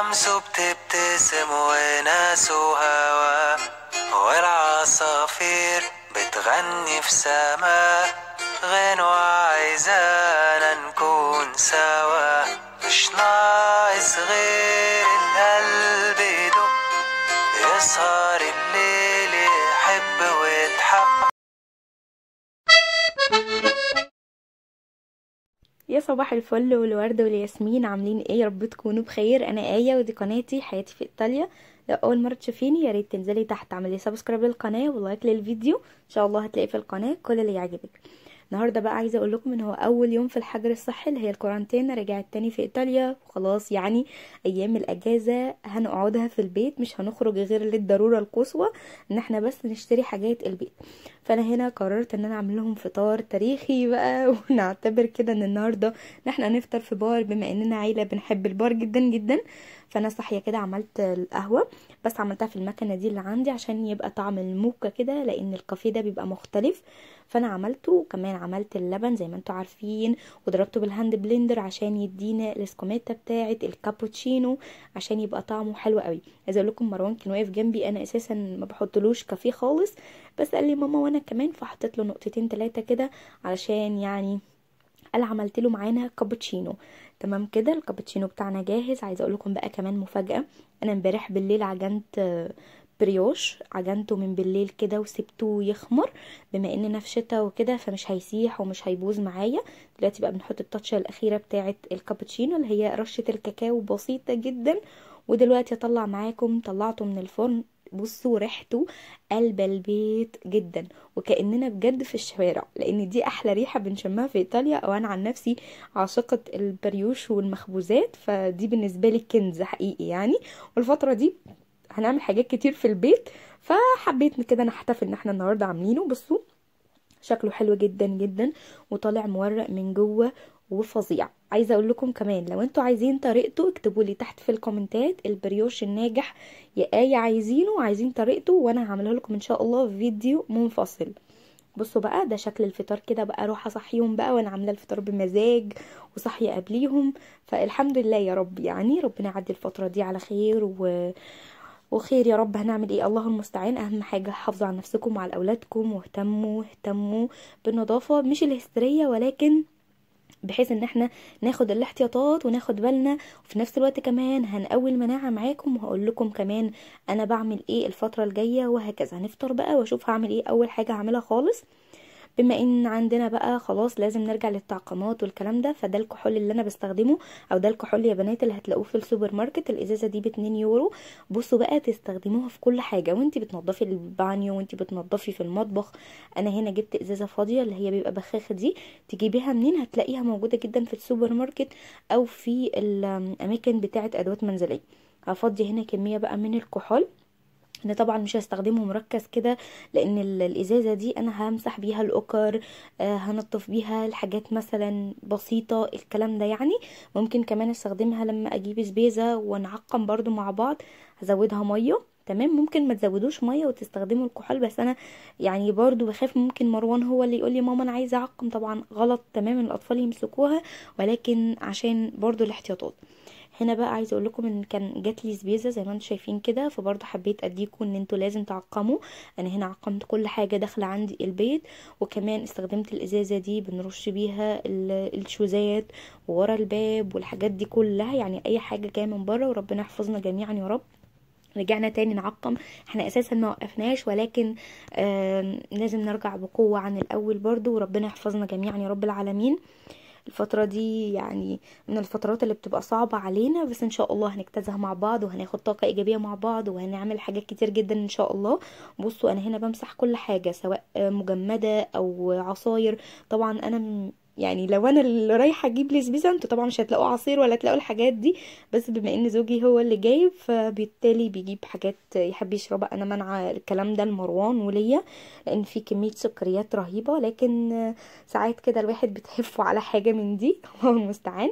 الشمس بتبتسم وناس وهوا، والعصافير بتغني في سما غنوة عايزانا نكون سوا. مش ناقص غير القلب يدق، يسهر الليل يحب ويتحب. يا صباح الفل والورد والياسمين، عاملين ايه؟ يا رب تكونوا بخير. انا آية ودي قناتي حياتي في ايطاليا. لو اول مره تشوفيني يا ريت تنزلي تحت تعملي سبسكرايب للقناه ولايك للفيديو، ان شاء الله هتلاقي في القناه كل اللي يعجبك. النهارده بقى عايزه اقول لكم ان هو اول يوم في الحجر الصحي اللي هي الكورانتينا، رجعت تاني في ايطاليا وخلاص. يعني ايام الاجازه هنقعدها في البيت، مش هنخرج غير للضروره القصوى، ان احنا بس نشتري حاجات البيت. فانا هنا قررت ان انا اعمل لهم فطار تاريخي بقى ونعتبر كده ان النهارده ان احنا هنفطر في بار، بما اننا عيله بنحب البار جدا جدا. فانا صاحيه كده عملت القهوه، بس عملتها في المكنه دي اللي عندي عشان يبقى طعم الموكا كده، لان الكافيه ده بيبقى مختلف. فانا عملته، وكمان عملت اللبن زي ما انتوا عارفين، وضربته بالهاند بلندر عشان يدينا الاسكوميتا بتاعه الكابوتشينو، عشان يبقى طعمه حلو قوي. عايزه اقول لكم مروان كان واقف جنبي، انا اساسا ما بحطلوش كافيه خالص، بس قال لي ماما وانا كمان، فحطيت له نقطتين 3 كده علشان يعني قال عملت له معانا كابتشينو. تمام كده، الكابتشينو بتاعنا جاهز. عايزه اقول لكم بقى كمان مفاجاه، انا امبارح بالليل عجنت بريوش، عجنته من بالليل كده وسبته يخمر، بما اننا في شتاء وكده فمش هيسيح ومش هيبوظ معايا. دلوقتي بقى بنحط التاتشه الاخيره بتاعه الكابتشينو اللي هي رشه الكاكاو بسيطه جدا. ودلوقتي اطلع معاكم، طلعته من الفرن، بصوا ريحته قلب البيت جدا، وكأننا بجد في الشوارع، لان دي احلى ريحة بنشمها في ايطاليا. او انا عن نفسي عاشقة البريوش والمخبوزات، فدي بالنسبة لي كنز حقيقي يعني. والفترة دي هنعمل حاجات كتير في البيت، فحبيت كده نحتفل ان احنا النهاردة عاملينه. بصوا شكله حلو جدا جدا، وطالع مورق من جوه وفظيع. عايزه اقول لكم كمان لو انتوا عايزين طريقته اكتبوا لي تحت في الكومنتات، البريوش الناجح يا آية عايزينه وعايزين طريقته، وانا هعملها لكم ان شاء الله في فيديو منفصل. بصوا بقى ده شكل الفطار كده، بقى اروح اصحيهم بقى وانا عامله الفطار بمزاج وصحيه قبليهم. فالحمد لله يا رب، يعني ربنا يعدي الفتره دي على خير وخير يا رب. هنعمل ايه؟ الله المستعان. اهم حاجه حافظوا على نفسكم وعلى اولادكم، واهتموا بالنظافه، مش الهستيريه، ولكن بحيث ان احنا ناخد الاحتياطات وناخد بالنا، وفي نفس الوقت كمان هنقوي المناعه معاكم. وهقول لكم كمان انا بعمل ايه الفتره الجايه وهكذا. هنفطر بقى واشوف هعمل ايه. اول حاجه هعملها خالص، بما ان عندنا بقى خلاص لازم نرجع للتعقيمات والكلام ده، فده الكحول اللي انا بستخدمه، او ده الكحول يا بنات اللي هتلاقوه في السوبر ماركت. الازازه دي ب2 يورو. بصوا بقى تستخدموها في كل حاجه، وانتي بتنضفي البانيو وانتي بتنضفي في المطبخ. انا هنا جبت ازازه فاضيه اللي هي بيبقى بخاخه دي، تجيبيها منين؟ هتلاقيها موجوده جدا في السوبر ماركت او في الاماكن بتاعه ادوات منزليه. هفضي هنا كميه بقى من الكحول. انا طبعا مش هستخدمه مركز كده، لان الازازه دي انا همسح بيها الاوكر، هنطف بيها الحاجات مثلا بسيطه الكلام ده يعني. ممكن كمان استخدمها لما اجيب سبيزه ونعقم برضو مع بعض، هزودها ميه. تمام، ممكن ما تزودوش ميه وتستخدموا الكحول، بس انا يعني برضو بخاف ممكن مروان هو اللي يقول لي ماما انا عايزه اعقم. طبعا غلط تماما الاطفال يمسكوها، ولكن عشان برضو الاحتياطات. هنا بقى عايزه اقول لكم ان كان جات لي سبيزه زي ما انتم شايفين كده، فبرضه حبيت اديكم ان انتوا لازم تعقموا. انا هنا عقمت كل حاجه داخله عندي البيت، وكمان استخدمت الازازه دي بنرش بيها الشوزات وورا الباب والحاجات دي كلها، يعني اي حاجه جايه من بره. وربنا يحفظنا جميعا يا رب. رجعنا تاني نعقم، احنا اساسا ما وقفناش، ولكن لازم نرجع بقوه عن الاول برضو، وربنا يحفظنا جميعا يا رب العالمين. الفترة دي يعني من الفترات اللي بتبقى صعبة علينا، بس ان شاء الله هنجتازها مع بعض، وهناخد طاقة ايجابية مع بعض، وهنعمل حاجات كتير جدا ان شاء الله. بصوا انا هنا بمسح كل حاجة سواء مجمدة او عصاير. طبعا انا يعني لو انا اللي رايحه اجيب لي سبيزه، انتوا طبعا مش هتلاقوا عصير ولا تلاقوا الحاجات دي، بس بما ان زوجي هو اللي جايب فبالتالي بيجيب حاجات يحب يشربها. انا منع الكلام ده لمروان وليا، لان في كميه سكريات رهيبه، لكن ساعات كده الواحد بتهفه على حاجه من دي الله المستعان.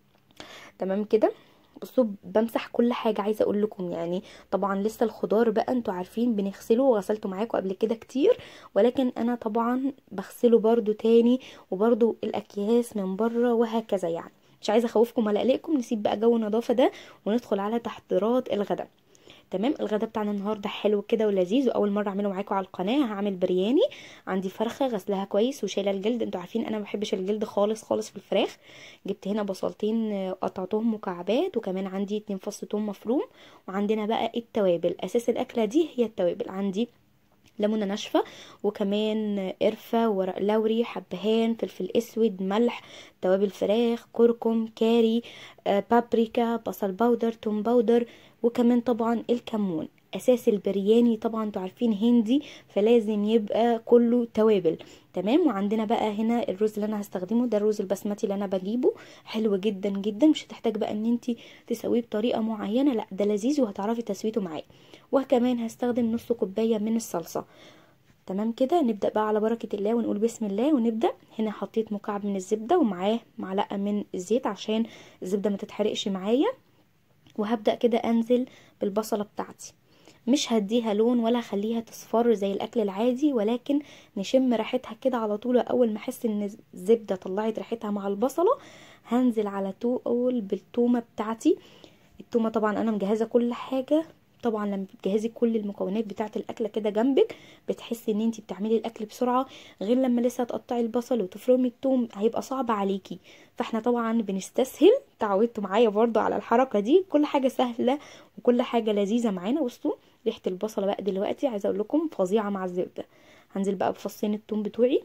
تمام كده. بصوا بمسح كل حاجه. عايزه اقول لكم يعني طبعا لسه الخضار بقى انتوا عارفين بنغسله، وغسلته معاكم قبل كده كتير، ولكن انا طبعا بغسله برضو تاني، وبرضو الاكياس من بره وهكذا يعني. مش عايزه اخوفكم ولا اقلقكم، نسيب بقى جو النظافه ده وندخل على تحضيرات الغداء. تمام. الغدا بتاعنا النهارده حلو كده ولذيذ، واول مره اعمله معاكم على القناه. هعمل برياني. عندي فرخه غسلها كويس وشايله الجلد، انتوا عارفين انا ما بحبش الجلد خالص خالص في الفراخ. جبت هنا بصلتين قطعتهم مكعبات، وكمان عندي 2 فص ثوم مفروم. وعندنا بقى التوابل، اساس الاكله دي هي التوابل. عندي ليمونه ناشفه، وكمان قرفه، ورق لوري، حبهان، فلفل اسود، ملح، توابل فراخ، كركم، كاري، بابريكا، بصل باودر، توم باودر، وكمان طبعا الكمون. اساس البرياني طبعا انتوا عارفين هندي، فلازم يبقى كله توابل. تمام. وعندنا بقى هنا الرز اللي انا هستخدمه، ده الرز البسمتي اللي انا بجيبه، حلو جدا جدا. مش هتحتاج بقى ان انتي تسويه بطريقه معينه، لا ده لذيذ وهتعرفي تسويته معاه. وكمان هستخدم نص كوبايه من الصلصه. تمام كده. نبدا بقى على بركه الله ونقول بسم الله ونبدا. هنا حطيت مكعب من الزبده ومعاه معلقه من الزيت عشان الزبده ما تتحرقش معايا. وهبدا كده انزل بالبصله بتاعتي. مش هديها لون ولا هخليها تصفر زي الاكل العادي، ولكن نشم ريحتها كده على طول. اول ما احس ان الزبده طلعت ريحتها مع البصله، هنزل على طول بالتومه بتاعتي. التومه طبعا انا مجهزه كل حاجه. طبعا لما بتجهزي كل المكونات بتاعه الاكله كده جنبك، بتحسي ان انتي بتعملي الاكل بسرعه، غير لما لسه تقطعي البصل وتفرمي التوم هيبقى صعب عليكي. فاحنا طبعا بنستسهل. تعودتوا معايا برضو على الحركه دي، كل حاجه سهله وكل حاجه لذيذه معانا. بصوا ريحه البصله بقى دلوقتي عايزه اقول لكم فظيعه مع الزبده. هنزل بقى بفصين التوم بتوعي.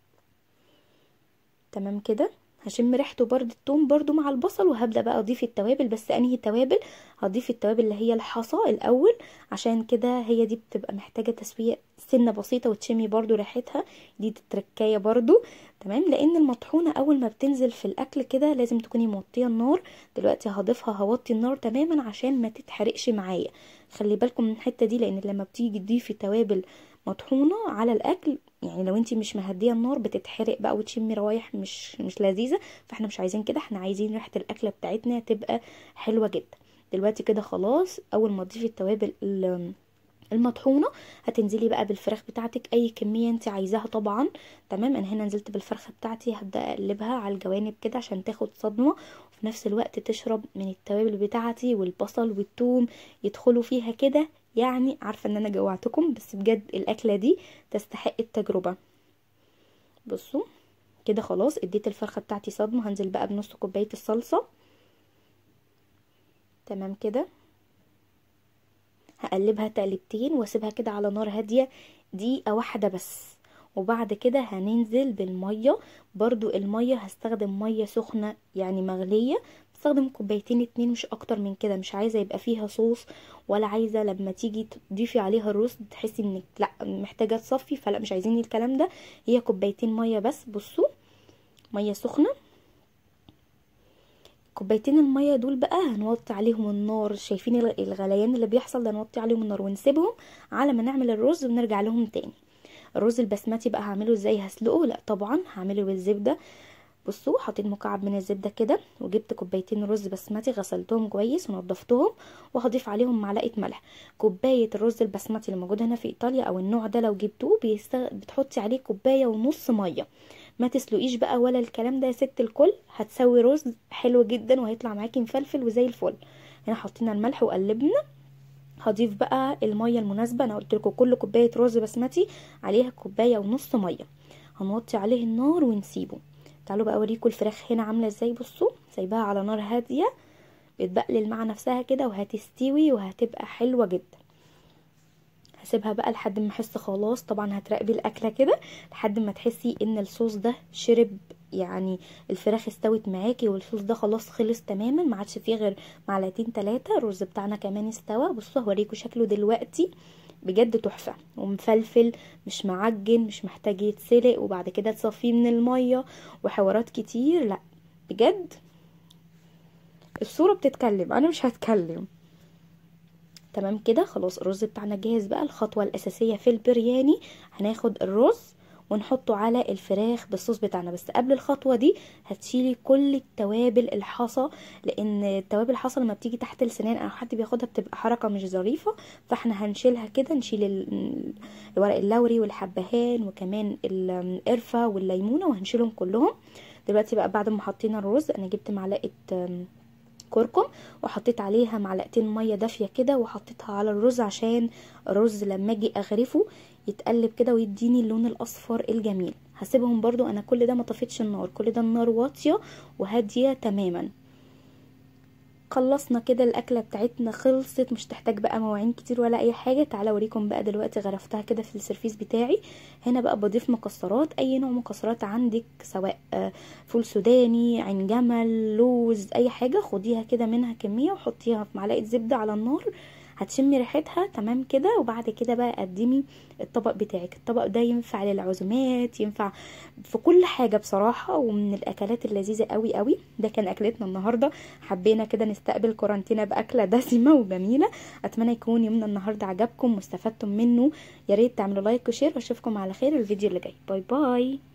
تمام كده. هشم ريحته برضو التوم برضو مع البصل، وهبدأ بقى اضيف التوابل. بس انهي توابل؟ هضيف التوابل اللي هي الحصى الاول، عشان كده هي دي بتبقى محتاجة تسوية سنة بسيطة وتشمي برضو ريحتها. دي التركاية برضو. تمام. لان المطحونة اول ما بتنزل في الاكل كده لازم تكوني موطية النار. دلوقتي هضيفها هوطي النار تماما عشان ما تتحرقش معايا. خلي بالكم من الحتة دي، لان لما بتيجي تضيفي توابل مطحونة على الاكل، يعني لو انتي مش مهديه النار بتتحرق بقى وتشمي روايح مش لذيذه. فاحنا مش عايزين كده، احنا عايزين ريحه الاكله بتاعتنا تبقى حلوه جدا. دلوقتي كده خلاص. اول ما تضيفي التوابل المطحونه، هتنزلي بقى بالفراخ بتاعتك اي كميه انت عايزاها طبعا. تمام. انا هنا نزلت بالفرخه بتاعتي، هبدا اقلبها على الجوانب كده عشان تاخد صدمه، وفي نفس الوقت تشرب من التوابل بتاعتي، والبصل والثوم يدخلوا فيها كده. يعني عارفه ان انا جوعتكم، بس بجد الاكله دي تستحق التجربه. بصوا كده خلاص اديت الفرخه بتاعتي صدمه. هنزل بقى بنص كوبايه الصلصه. تمام كده. هقلبها تقلبتين واسيبها كده على نار هاديه دقيقه واحده بس. وبعد كده هننزل بالميه. برضو الميه هستخدم ميه سخنه يعني مغليه. بستخدم كوبايتين 2 مش اكتر من كده. مش عايزه يبقى فيها صوص، ولا عايزه لما تيجي تضيفي عليها الرز تحسي انك لا محتاجه تصفي، فلا مش عايزين الكلام ده. هي كوبايتين ميه بس. بصوا ميه سخنه. كوبايتين الميه دول بقى هنوطي عليهم النار. شايفين الغليان اللي بيحصل ده؟ نوطي عليهم النار ونسيبهم على ما نعمل الرز ونرجع لهم تاني. الرز البسمتي بقى هعمله ازاي؟ هسلقه؟ لا طبعا هعمله بالزبده. بصوا حطيت مكعب من الزبده كده، وجبت كوبايتين رز بسمتي غسلتهم كويس ونضفتهم، وهضيف عليهم معلقه ملح. كوبايه الرز البسمتي اللي موجود هنا في ايطاليا او النوع ده لو جبتوه بتحطي عليه كوبايه ونص ميه. ما تسلقيش بقى ولا الكلام ده يا ست الكل. هتسوي رز حلو جدا وهيطلع معاكي مفلفل وزي الفل. هنا حطينا الملح وقلبنا. هضيف بقى الميه المناسبه. انا قلت لكم كل كوبايه رز بسمتي عليها كوبايه ونص ميه. هنوطي عليه النار ونسيبه. تعالوا بقى اوريكم الفراخ هنا عامله ازاي. بصوا سايباها على نار هاديه بتبقلل مع نفسها كده وهتستوي وهتبقى حلوه جدا. هسيبها بقى لحد ما احس خلاص. طبعا هتراقبي الاكله كده لحد ما تحسي ان الصوص ده شرب، يعني الفراخ استوت معاكي والصوص ده خلاص خلص تماما، ما عادش فيه غير معلقتين 3. الرز بتاعنا كمان استوى. بصوا هوريكم شكله دلوقتي بجد تحفه ومفلفل، مش معجن، مش محتاج يتسلق وبعد كده تصفيه من الميه وحوارات كتير. لا بجد الصوره بتتكلم، انا مش هتكلم. تمام كده خلاص. الرز بتاعنا جاهز. بقى الخطوه الاساسيه في البرياني، هناخد الرز ونحطه على الفراخ بالصوص بتاعنا. بس قبل الخطوه دي هتشيلي كل التوابل الحصى، لان التوابل الحصى لما بتيجي تحت السنان او حد بياخدها بتبقى حركه مش ظريفه. فاحنا هنشيلها كده. نشيل الورق اللوري والحبهان وكمان القرفه والليمونه، وهنشيلهم كلهم. دلوقتي بقى بعد ما حطينا الرز انا جبت معلقه كركم وحطيت عليها معلقتين ميه دافيه كده وحطيتها على الرز عشان الرز لما اجي اغرفه يتقلب كده ويديني اللون الاصفر الجميل. هسيبهم برضو، انا كل ده ما طفيتش النار، كل ده النار واطيه وهاديه تماما. خلصنا كده الاكله بتاعتنا، خلصت، مش تحتاج بقى مواعين كتير ولا اي حاجه. تعالى اوريكم بقى دلوقتي غرفتها كده في السيرفيس بتاعي. هنا بقى بضيف مكسرات، اي نوع مكسرات عندك، سواء فول سوداني، عين جمل، لوز، اي حاجه خديها كده منها كميه وحطيها في معلقه زبده على النار، هتشمي ريحتها تمام كده. وبعد كده بقى قدمي الطبق بتاعك. الطبق ده ينفع للعزومات، ينفع في كل حاجه بصراحه، ومن الاكلات اللذيذه قوي قوي. ده كان اكلتنا النهارده، حبينا كده نستقبل كورنتينا باكله دسمه وجميله. اتمنى يكون يومنا النهارده عجبكم واستفدتم منه. يا ريت تعملوا لايك وشير، واشوفكم على خير الفيديو اللي جاي. باي باي.